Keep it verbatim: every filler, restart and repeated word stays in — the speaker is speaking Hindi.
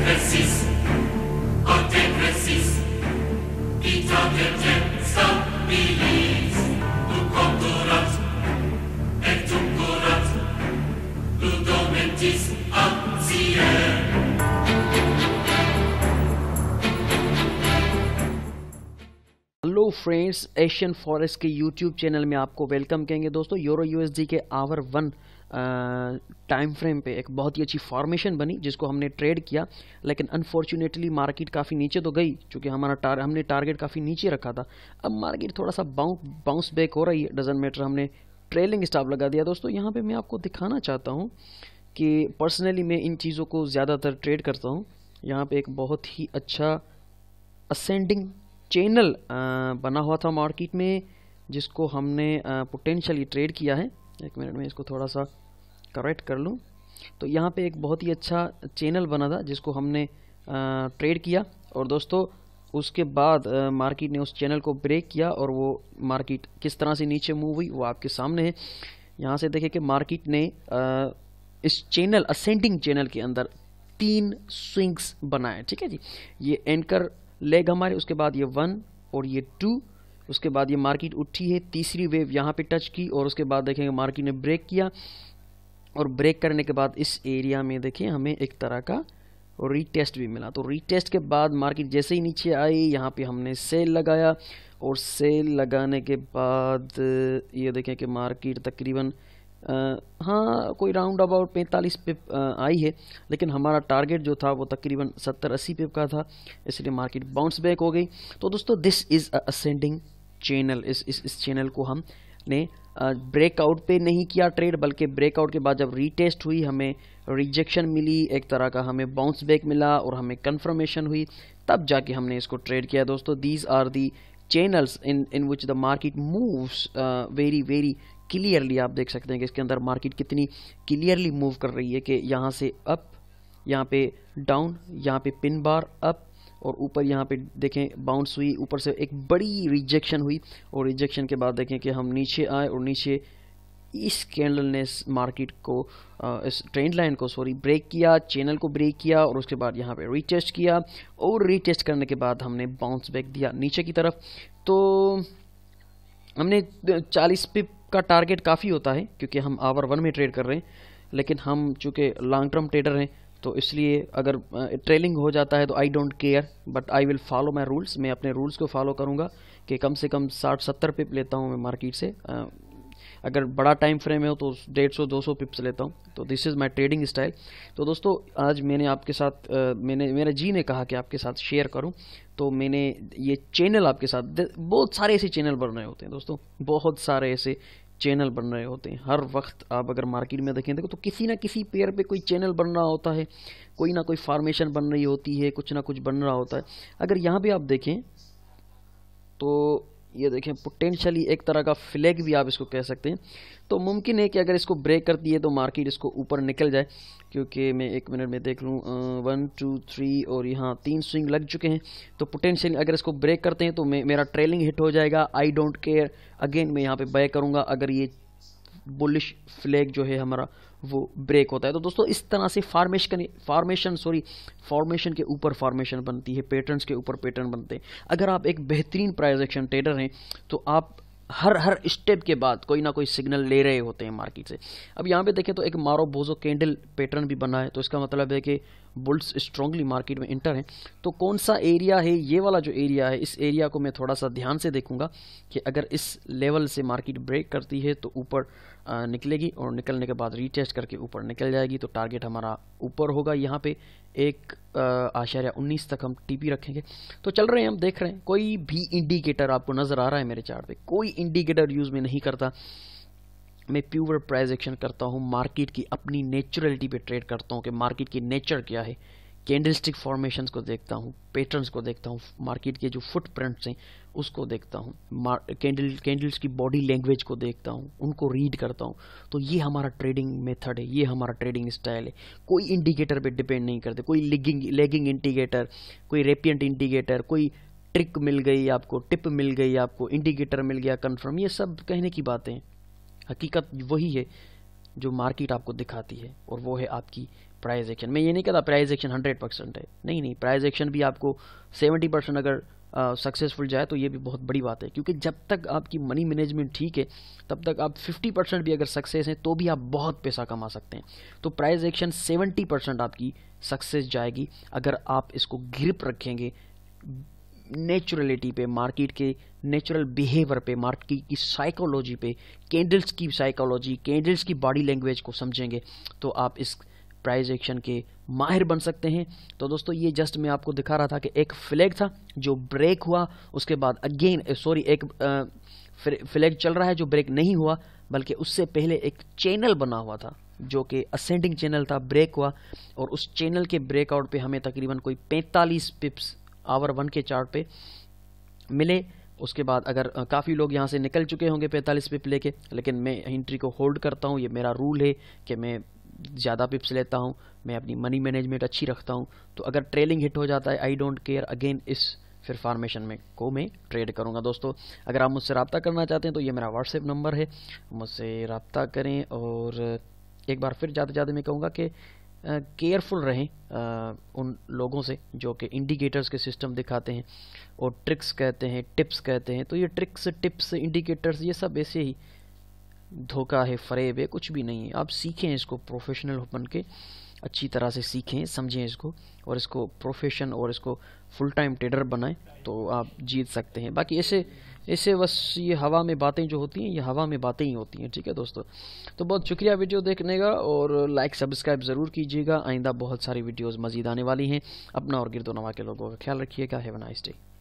precis, och det är precis. I taget stabilis, du kontorat, ett tunkorat, du domentis aktier. Hello friends, Asian forex के यूट्यूब चैनल में आपको वेलकम कहेंगे। दोस्तों, यूरो यूएसडी के आवर वन टाइम फ्रेम पे एक बहुत ही अच्छी फॉर्मेशन बनी जिसको हमने ट्रेड किया, लेकिन अनफॉर्चुनेटली मार्केट काफ़ी नीचे तो गई क्योंकि हमारा टार, हमने टारगेट काफ़ी नीचे रखा था। अब मार्केट थोड़ा सा बाउंस बाउंस बैक हो रही है, डजंट मैटर, हमने ट्रेलिंग स्टॉप लगा दिया। दोस्तों, यहाँ पे मैं आपको दिखाना चाहता हूँ कि पर्सनली मैं इन चीज़ों को ज़्यादातर ट्रेड करता हूँ। यहाँ पे एक बहुत ही अच्छा असेंडिंग चैनल बना हुआ था मार्केट में, जिसको हमने पोटेंशियली ट्रेड किया है। एक मिनट में इसको थोड़ा सा करेक्ट कर लूँ। तो यहाँ पे एक बहुत ही अच्छा चैनल बना था जिसको हमने ट्रेड किया, और दोस्तों उसके बाद मार्केट ने उस चैनल को ब्रेक किया और वो मार्केट किस तरह से नीचे मूव हुई वो आपके सामने है। यहाँ से देखिए कि मार्केट ने आ, इस चैनल असेंडिंग चैनल के अंदर तीन स्विंग्स बनाए। ठीक है जी, ये एंकर लेग हमारे, उसके बाद ये वन और ये टू, उसके बाद ये मार्केट उठी है, तीसरी वेव यहाँ पे टच की, और उसके बाद देखेंगे मार्केट ने ब्रेक किया, और ब्रेक करने के बाद इस एरिया में देखिए हमें एक तरह का रीटेस्ट भी मिला। तो रीटेस्ट के बाद मार्केट जैसे ही नीचे आई, यहाँ पे हमने सेल लगाया, और सेल लगाने के बाद ये देखें कि मार्केट तकरीबन आ, हाँ कोई राउंड अबाउट पैंतालीस पिप आई है, लेकिन हमारा टारगेट जो था वो तकरीबन सत्तर अस्सी पिप का था, इसलिए मार्केट बाउंस बैक हो गई। तो दोस्तों, this is a ascending channel. इस इस इस चैनल को हमने ब्रेकआउट पे नहीं किया ट्रेड, बल्कि ब्रेकआउट के बाद जब रीटेस्ट हुई हमें रिजेक्शन मिली, एक तरह का हमें बाउंस बैक मिला और हमें कन्फर्मेशन हुई, तब जाके हमने इसको ट्रेड किया। दोस्तों, these are the channels in in which the market moves very very clearly. आप देख सकते हैं कि इसके अंदर मार्केट कितनी क्लियरली मूव कर रही है कि यहाँ से अप, यहाँ पे डाउन, यहाँ पे पिन बार अप, और ऊपर यहाँ पे देखें बाउंस हुई, ऊपर से एक बड़ी रिजेक्शन हुई, और रिजेक्शन के बाद देखें कि हम नीचे आए, और नीचे इस कैंडल ने मार्केट को इस ट्रेंड लाइन को सॉरी ब्रेक किया, चैनल को ब्रेक किया, और उसके बाद यहाँ पे रीटेस्ट किया, और रीटेस्ट करने के बाद हमने बाउंस बैक दिया नीचे की तरफ। तो हमने चालीस पिप का टारगेट काफ़ी होता है क्योंकि हम आवर वन में ट्रेड कर रहे हैं, लेकिन हम चूँकि लॉन्ग टर्म ट्रेडर हैं तो इसलिए अगर ट्रेलिंग हो जाता है तो I don't care, but I will follow my rules. मैं अपने रूल्स को फॉलो करूँगा कि कम से कम साठ सत्तर पिप लेता हूँ मैं मार्केट से। अगर बड़ा टाइम फ्रेम है तो डेढ़ सौ दो सौ पिप्स लेता हूँ। तो this is my trading style. तो दोस्तों, आज मैंने आपके साथ मैंने मेरे जी ने कहा कि आपके साथ शेयर करूँ, तो मैंने ये चैनल आपके साथ, बहुत सारे ऐसे चैनल बन रहे होते हैं दोस्तों, बहुत सारे ऐसे चैनल बन रहे होते हैं। हर वक्त आप अगर मार्केट में देखें देखो तो किसी ना किसी पेयर पे कोई चैनल बन रहा होता है, कोई ना कोई फॉर्मेशन बन रही होती है, कुछ ना कुछ बन रहा होता है। अगर यहाँ पे आप देखें तो ये देखें पोटेंशियली एक तरह का फ्लैग भी आप इसको कह सकते हैं। तो मुमकिन है कि अगर इसको ब्रेक करती है तो मार्केट इसको ऊपर निकल जाए, क्योंकि मैं एक मिनट में देख लूँ, वन टू थ्री और यहाँ तीन स्विंग लग चुके हैं। तो पोटेंशियली अगर इसको ब्रेक करते हैं तो मैं मेरा ट्रेलिंग हिट हो जाएगा। आई डोंट केयर, अगेन मैं यहाँ पे बाय करूँगा अगर ये बुलिश फ्लैग जो है हमारा वो ब्रेक होता है। तो दोस्तों, इस तरह से फॉर्मेशन फॉर्मेशन सॉरी फॉर्मेशन के ऊपर फॉर्मेशन बनती है, पैटर्न्स के ऊपर पैटर्न बनते हैं। अगर आप एक बेहतरीन प्राइस एक्शन ट्रेडर हैं तो आप हर हर स्टेप के बाद कोई ना कोई सिग्नल ले रहे होते हैं मार्केट से। अब यहाँ पे देखें तो एक मारो बोझो कैंडल पैटर्न भी बना है, तो इसका मतलब है कि बुल्स स्ट्रांगली मार्केट में इंटर हैं। तो कौन सा एरिया है, ये वाला जो एरिया है, इस एरिया को मैं थोड़ा सा ध्यान से देखूंगा कि अगर इस लेवल से मार्केट ब्रेक करती है तो ऊपर निकलेगी, और निकलने के बाद रीटेस्ट करके ऊपर निकल जाएगी, तो टारगेट हमारा ऊपर होगा। यहाँ पे एक आशार्य उन्नीस तक हम टीपी रखेंगे। तो चल रहे हैं, हम देख रहे हैं। कोई भी इंडिकेटर आपको नज़र आ रहा है मेरे चार्ट पे? कोई इंडिकेटर यूज़ में नहीं करता, मैं प्योर प्राइस एक्शन करता हूँ, मार्केट की अपनी नेचुरलिटी पे ट्रेड करता हूँ कि मार्केट की नेचर क्या है। कैंडलस्टिक फॉर्मेशंस को देखता हूँ, पैटर्न्स को देखता हूँ, मार्केट के जो फुटप्रिंट्स हैं उसको देखता हूँ, कैंडल कैंडल्स की बॉडी लैंग्वेज को देखता हूँ, उनको रीड करता हूँ। तो ये हमारा ट्रेडिंग मेथड है, ये हमारा ट्रेडिंग स्टाइल है। कोई इंडिकेटर पे डिपेंड नहीं करते, कोई लेगिंग लेगिंग इंडिकेटर, कोई रेपियंट इंडिकेटर, कोई ट्रिक मिल गई आपको, टिप मिल गई आपको, इंडिकेटर मिल गया कंफर्म, ये सब कहने की बातें हैं। हकीकत वही है जो मार्केट आपको दिखाती है, और वो है आपकी प्राइस एक्शन। मैं ये नहीं कहता प्राइस एक्शन हंड्रेड परसेंट है, नहीं नहीं, प्राइस एक्शन भी आपको सेवेंटी परसेंट अगर सक्सेसफुल uh, जाए तो ये भी बहुत बड़ी बात है, क्योंकि जब तक आपकी मनी मैनेजमेंट ठीक है तब तक आप फिफ्टी परसेंट भी अगर सक्सेस हैं तो भी आप बहुत पैसा कमा सकते हैं। तो प्राइस एक्शन सेवेंटी परसेंट आपकी सक्सेस जाएगी अगर आप इसको ग्रिप रखेंगे नेचुरलिटी पे, मार्केट के नेचुरल बिहेवियर पे, मार्केट की साइकोलॉजी पे, कैंडल्स की साइकोलॉजी, कैंडल्स की बॉडी लैंग्वेज को समझेंगे तो आप इस प्राइस एक्शन के माहिर बन सकते हैं। तो दोस्तों ये जस्ट मैं आपको दिखा रहा था कि एक फ्लैग था जो ब्रेक हुआ, उसके बाद अगेन सॉरी एक फ्लैग चल रहा है जो ब्रेक नहीं हुआ, बल्कि उससे पहले एक चैनल बना हुआ था जो कि असेंडिंग चैनल था, ब्रेक हुआ, और उस चैनल के ब्रेकआउट पे हमें तकरीबन कोई पैंतालीस पिप्स आवर वन के चार्ट पे मिले। उसके बाद अगर काफ़ी लोग यहाँ से निकल चुके होंगे पैंतालीस पिप लेके, लेकिन मैं एंट्री को होल्ड करता हूँ, ये मेरा रूल है कि मैं ज़्यादा पिप्स लेता हूँ, मैं अपनी मनी मैनेजमेंट अच्छी रखता हूँ। तो अगर ट्रेलिंग हिट हो जाता है आई डोंट केयर, अगेन इस फिर फार्मेशन में को मैं ट्रेड करूँगा। दोस्तों अगर आप मुझसे रब्ता करना चाहते हैं तो ये मेरा व्हाट्सएप नंबर है, मुझसे रब्ता करें। और एक बार फिर जाते जाते मैं कहूँगा कि केयरफुल uh, रहें uh, उन लोगों से जो कि इंडिकेटर्स के सिस्टम दिखाते हैं और ट्रिक्स कहते हैं, टिप्स कहते हैं। तो ये ट्रिक्स, टिप्स, इंडिकेटर्स ये सब ऐसे ही धोखा है, फरेब है, कुछ भी नहीं है। आप सीखें इसको, प्रोफेशनल बन के अच्छी तरह से सीखें, समझें इसको, और इसको प्रोफेशन और इसको फुल टाइम ट्रेडर बनाएं तो आप जीत सकते हैं। बाकी ऐसे ऐसे बस ये हवा में बातें जो होती हैं, ये हवा में बातें ही होती हैं। ठीक है दोस्तों, तो बहुत शुक्रिया वीडियो देखने का, और लाइक सब्सक्राइब ज़रूर कीजिएगा। आइंदा बहुत सारी वीडियोस मज़ीद आने वाली हैं। अपना और गिरदो नवा के लोगों का ख्याल रखिएगा। Have a nice day.